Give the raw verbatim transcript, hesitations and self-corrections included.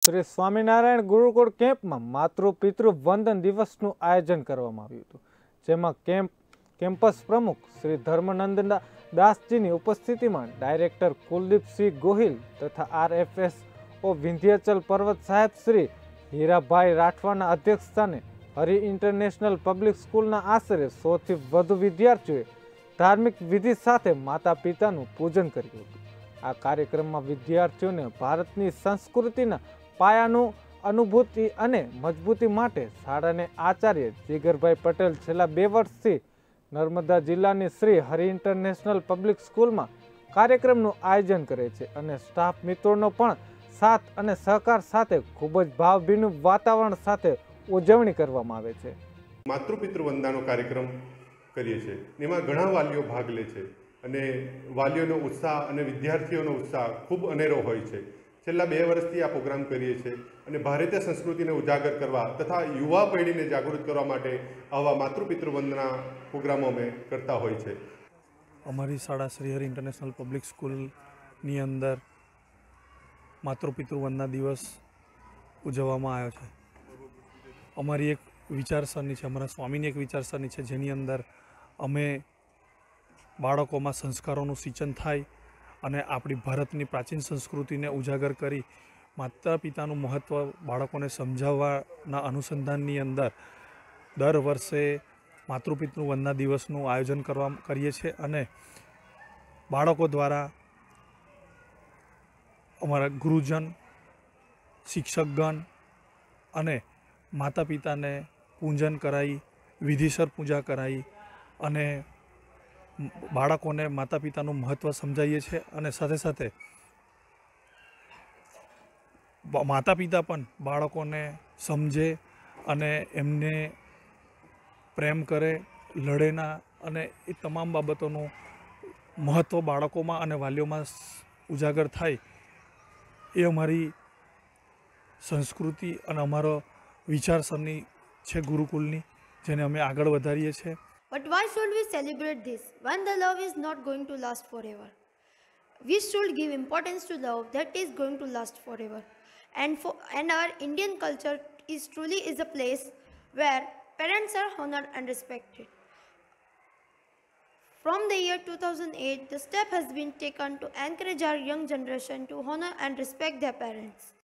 શ્રી સ્વામિનારાયણ ગુરુકુળ કેમ્પમાં માતૃ પિતૃ વંદન દિવસનું આયોજન કરવામાં આવ્યું હતું, જેમાં કેમ્પ કેમ્પસ પ્રમુખ શ્રી ધર્મનંદ દાસજીની ઉપસ્થિતિમાં ડાયરેક્ટર કુલદીપસિંહ ગોહિલ તથા આરએફએસ ઓ વિંધ્યાચલ પર્વત સાહેબ શ્રી હીરાભાઈ રાઠવાના અધ્યક્ષસ્થાને હરિ ઇન્ટરનેશનલ પબ્લિક સ્કૂલના આશરે સોથી વધુ વિદ્યાર્થીઓએ ધાર્મિક વિધિ સાથે માતા પિતાનું પૂજન કર્યું હતું। આ કાર્યક્રમમાં વિદ્યાર્થીઓને ભારતની સંસ્કૃતિના પાયાનું અનુભૂતિ અને મજબૂતી માટે શાળાને આચાર્ય જીગરભાઈ પટેલ છેલ્લા બે વર્ષથી નર્મદા જિલ્લાની શ્રી હરિ ઇન્ટરનેશનલ પબ્લિક સ્કૂલમાં કાર્યક્રમનું આયોજન કરે છે અને સ્ટાફ મિત્રોનો પણ સાથ અને સહકાર સાથે ખૂબ જ ભાવભીનું વાતાવરણ સાથે ઉજવણી કરવામાં આવે છે। માતૃપિતૃ વંદનાનો કાર્યક્રમ કરીએ છીએ, એમાં ઘણા વાલીઓ ભાગ લે છે અને વાલીઓનો ઉત્સાહ અને વિદ્યાર્થીઓનો ઉત્સાહ ખૂબ અનેરો હોય છે। છેલ્લા બે વર્ષથી આ પ્રોગ્રામ કરીએ છીએ અને ભારતીય સંસ્કૃતિને ઉજાગર કરવા તથા યુવા પેઢીને જાગૃત કરવા માટે આવા માતૃપિતૃ વંદના પ્રોગ્રામો અમે કરતા હોય છે। અમારી શાળા શ્રી હરિ ઇન્ટરનેશનલ પબ્લિક સ્કૂલની અંદર માતૃપિતૃ વંદના દિવસ ઉજવવામાં આવ્યો છે। અમારી એક વિચારસરણી છે, અમારા સ્વામીની એક વિચારસરણી છે, જેની અંદર અમે બાળકોમાં સંસ્કારોનું સિંચન થાય અને આપણી ભારતની પ્રાચીન સંસ્કૃતિને ઉજાગર કરી માતા પિતાનું મહત્ત્વ બાળકોને સમજાવવાના અનુસંધાનની અંદર દર વર્ષે માતૃપિતૃ વંદના દિવસનું આયોજન કરવા કરીએ છીએ અને બાળકો દ્વારા અમારા ગુરુજન, શિક્ષકગણ અને માતા પિતાને પૂજન કરાવી, વિધિસર પૂજા કરાવી અને બાળકોને માતા પિતાનું મહત્ત્વ સમજાવીએ છીએ અને સાથે સાથે માતા પિતા પણ બાળકોને સમજે અને એમને પ્રેમ કરે, લડે ના અને એ તમામ બાબતોનું મહત્ત્વ બાળકોમાં અને વાલીઓમાં ઉજાગર થાય, એ અમારી સંસ્કૃતિ અને અમારો વિચારસરણી છે ગુરુકુલની, જેને અમે આગળ વધારીએ છીએ। But why should we celebrate this when the love is not going to last forever? We should give importance to love that is going to last forever. And for and our Indian culture is truly is a place where parents are honored and respected. From the year two thousand eight, the step has been taken to encourage our young generation to honor and respect their parents.